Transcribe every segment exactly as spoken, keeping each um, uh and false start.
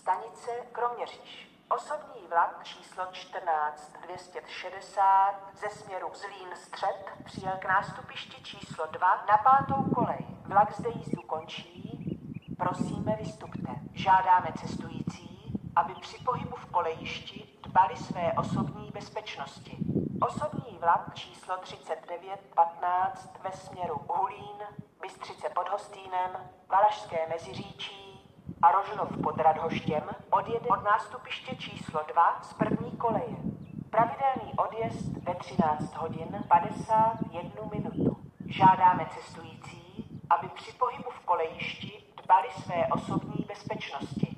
Stanice Kroměříž. Osobní vlak číslo čtrnáct dvě stě šedesát ze směru Zlín-Střed přijel k nástupišti číslo dva na pátou kolej. Vlak zde jízdu končí. Prosíme, vystupte. Žádáme cestující, aby při pohybu v kolejišti dbali své osobní bezpečnosti. Osobní vlak číslo třicet devět patnáct ve směru Hulín, Bystřice pod Hostýnem, Valašské Meziříčí a Rožnov pod Radhoštěm odjede od nástupiště číslo dva z první koleje. Pravidelný odjezd ve třináct hodin padesát jedna minutu. Žádáme cestující, aby při pohybu v kolejišti dbali své osobní bezpečnosti.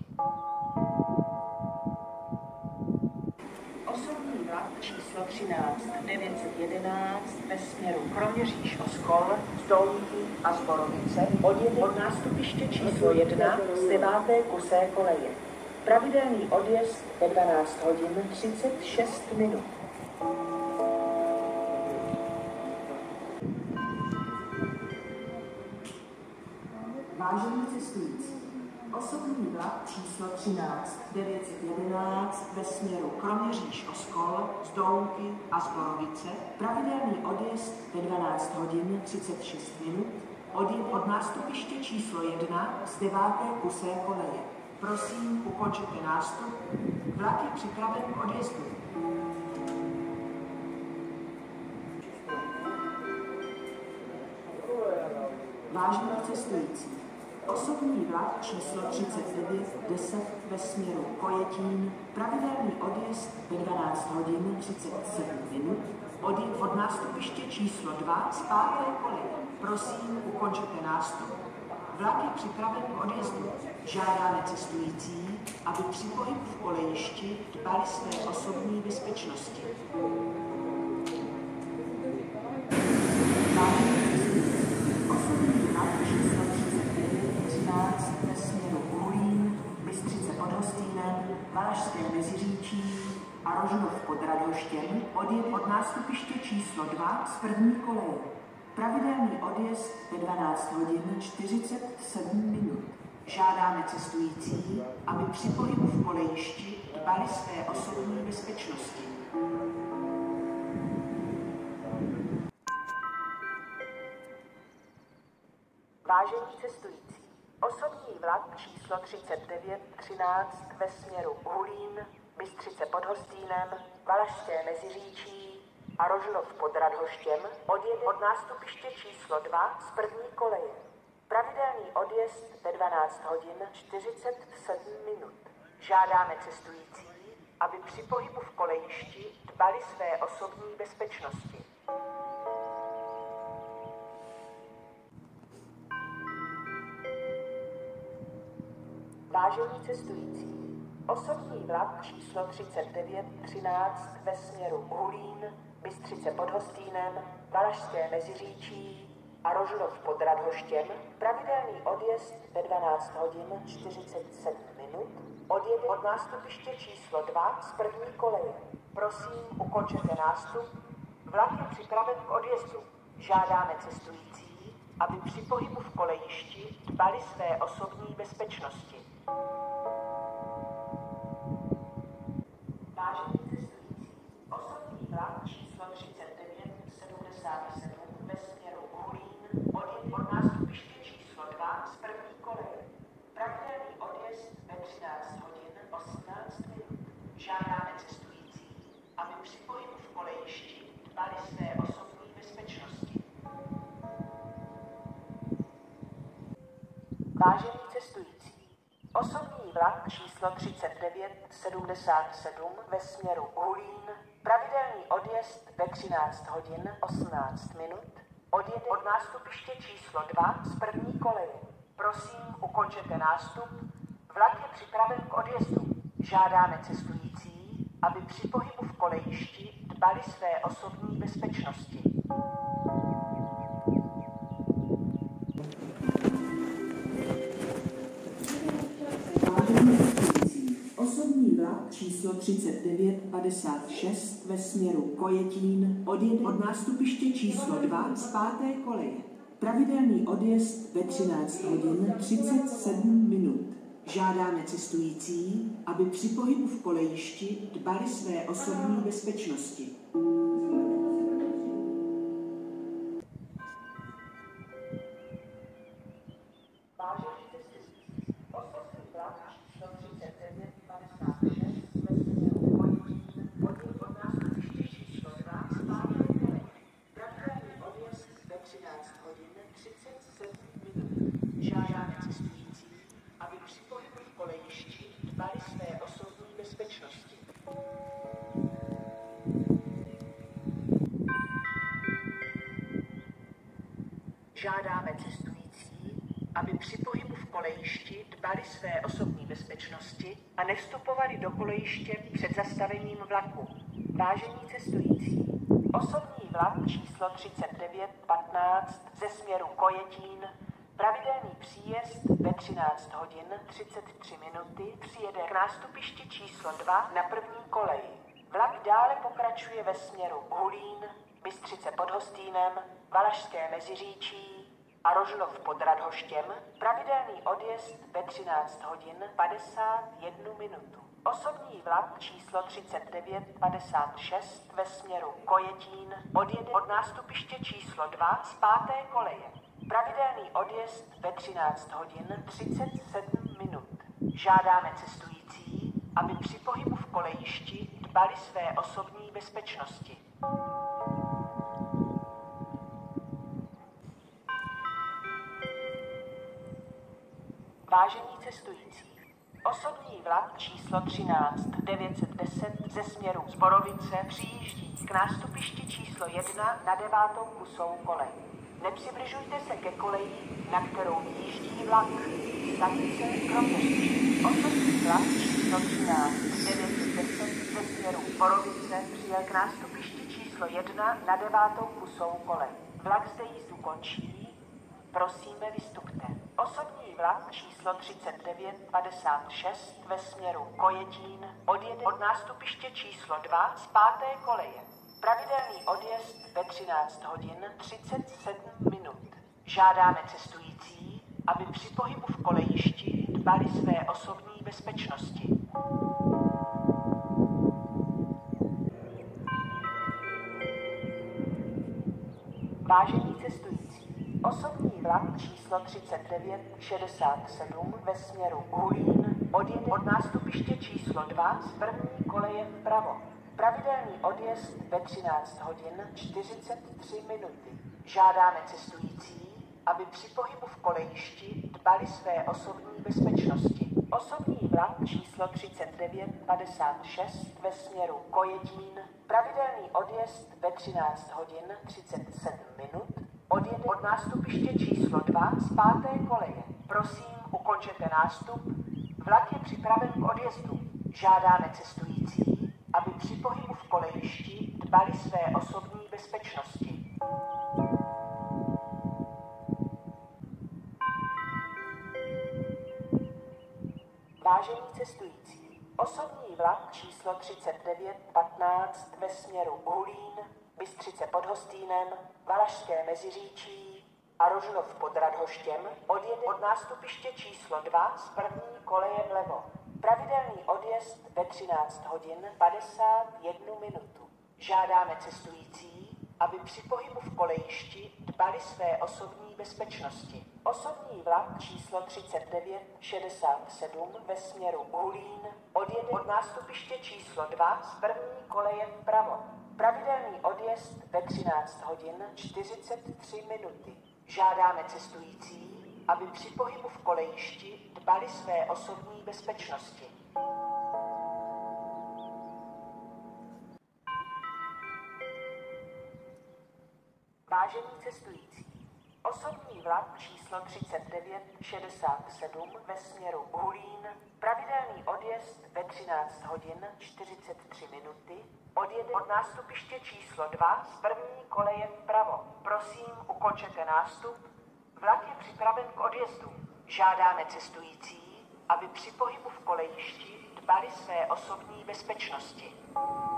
Osobní vlak číslo třináct devět set jedenáct ve směru Kroměříž-Oskol, Zdolníky a Zborovice odjede od nástupiště číslo jedna z deváté kusé koleje. Pravidelný odjezd ve dvanáct hodin třicet šest minut. Vážení cestující, osobní vlak číslo třináct devět set jedenáct ve směru Kroměříž-Oskol, Zdounky a Zborovice, pravidelný odjezd ve dvanáct hodin třicet šest minut, odjed od nástupiště číslo jedna z deváté kusé koleje. Prosím, ukončete nástup, vlak je připraven k odjezdu. Vážení cestující, osobní vlak číslo třicet devět deset ve směru Kojetín, pravidelný odjezd ve dvanáct hodin třicet sedm minut, odjed od nástupiště číslo dva z páté koleje. Prosím, ukončete nástup. Vlak je připraven k odjezdu. Žádáme cestující, aby při pohybu v kolejišti dbali své osobní bezpečnosti. Ve směru Hulín, Bystřice pod Hostýnem, Valašské Meziříčí a Rožnov pod Radhoštěm odjed od nástupiště číslo dva z první koleje. Pravidelný odjezd ve dvanáct hodin čtyřicet sedm minut. Žádáme cestující, aby při pohybu v kolejišti dbali své osobní bezpečnosti. Vážení cestující, osobní vlak číslo třicet devět třináct ve směru Hulín, Bystřice pod Hostýnem, Valašské Meziříčí a Rožnov pod Radhoštěm odjede od nástupiště číslo dva z první koleje. Pravidelný odjezd ve dvanáct hodin čtyřicet sedm minut. Žádáme cestující, aby při pohybu v kolejišti dbali své osobní bezpečnosti. Vážení cestující, osobní vlak číslo třicet devět třináct ve směru Hulín, Bystřice pod Hostýnem, Valašské Meziříčí a Rožnov pod Radhoštěm, pravidelný odjezd ve dvanáct hodin čtyřicet sedm minut, odjede od nástupiště číslo dva z první koleje. Prosím, ukončete nástup, vlak je připraven k odjezdu. Žádáme cestující, aby při pohybu v kolejišti dbali své osobní bezpečnosti. Vážení cestující, osobní vlak číslo třicet devět sedmdesát sedm ve směru Hulín odjed od nástupiště číslo dva z první koleje. Pravidelný odjezd ve třináct hodin osmnáct minut. Žádáme cestující, aby při pohybu v kolejišti dbali své osobní bezpečnosti. Vážení cestující, osobní vlak číslo třicet devět sedmdesát sedm ve směru Hulín, pravidelný odjezd ve třináct hodin osmnáct minut, odjede od nástupiště číslo dva z první koleje. Prosím, ukončete nástup, vlak je připraven k odjezdu. Žádáme cestující, aby při pohybu v kolejišti dbali své osobní bezpečnosti. Osobní vlak číslo třicet devět padesát šest ve směru Kojetín odjede od nástupiště číslo dva z páté koleje. Pravidelný odjezd ve třináct hodin třicet sedm minut. Žádáme cestující, aby při pohybu v kolejišti dbali své osobní bezpečnosti. Žádáme cestující, aby při pohybu v kolejišti dbali své osobní bezpečnosti. Žádáme cestující, aby při pohybu v kolejišti dbali své osobní bezpečnosti a nevstupovali do kolejiště před zastavením vlaku. Vážení cestující, osobní vlak číslo třicet devět patnáct ze směru Kojetín, pravidelný příjezd ve třináct hodin třicet tři minuty přijede k nástupišti číslo dva na první koleji. Vlak dále pokračuje ve směru Hulín, Bystřice pod Hostýnem, Valašské Meziříčí a Rožnov pod Radhoštěm. Pravidelný odjezd ve třináct hodin padesát jedna minutu. Osobní vlak číslo třicet devět padesát šest ve směru Kojetín odjede od nástupiště číslo dva z páté koleje. Pravidelný odjezd ve třináct hodin třicet sedm minut. Žádáme cestující, aby při pohybu v kolejišti dbali své osobní bezpečnosti. Vážení cestující, osobní vlak číslo třináct devět set deset ze směru Zborovice přijíždí k nástupišti číslo jedna na devátou kusovou kolej. Nepřibližujte se ke koleji, na kterou výjíždí vlak. Stanice Kroměříž. Osobní vlak číslo třináct devět set deset ze směru Zborovice přijel k nástupišti číslo jedna na devátou kusovou kolej. Vlak zde jízdu končí. Prosíme, vystupte. Osobní vlak číslo třicet devět padesát šest ve směru Kojetín odjede od nástupiště číslo dva z páté koleje. Pravidelný odjezd ve třináct hodin třicet sedm minut. Žádáme cestující, aby při pohybu v kolejišti dbali své osobní bezpečnosti. Vážení cestující, osobní vlak číslo třicet devět šedesát sedm ve směru Hulín odjede od nástupiště číslo dva z první koleje vpravo. Pravidelný odjezd ve třináct hodin čtyřicet tři minuty. Žádáme cestující, aby při pohybu v kolejišti dbali své osobní bezpečnosti. Osobní vlak číslo třicet devět padesát šest ve směru Kojetín, pravidelný odjezd ve třináct hodin třicet sedm minut, odjede od nástupiště číslo dva z páté koleje. Prosím, ukončete nástup. Vlak je připraven k odjezdu. Žádáme cestující, aby při pohybu v kolejišti dbali své osobní bezpečnosti. Vážení cestující, osobní vlak číslo třicet devět patnáct ve směru Hulín, Bystřice pod Hostýnem, Valašské Meziříčí a Rožnov pod Radhoštěm odjede od nástupiště číslo dva z první koleje vlevo. Pravidelný odjezd ve třináct hodin padesát jedna minutu. Žádáme cestující, aby při pohybu v kolejišti dbali své osobní bezpečnosti. Osobní vlak číslo třicet devět šedesát sedm ve směru Hulín odjede od nástupiště číslo dva z první koleje vpravo. Pravidelný odjezd ve třináct hodin čtyřicet tři minuty. Žádáme cestující, aby při pohybu v kolejišti dbali své osobní bezpečnosti. Vážení cestující, osobní vlak číslo třicet devět šedesát sedm ve směru Hulín, pravidelný odjezd ve třináct hodin čtyřicet tři minuty, odjede od nástupiště číslo dva z první koleje vpravo. Prosím, ukončete nástup. Vlak je připraven k odjezdu. Žádáme cestující, aby při pohybu v kolejišti dbali své osobní bezpečnosti.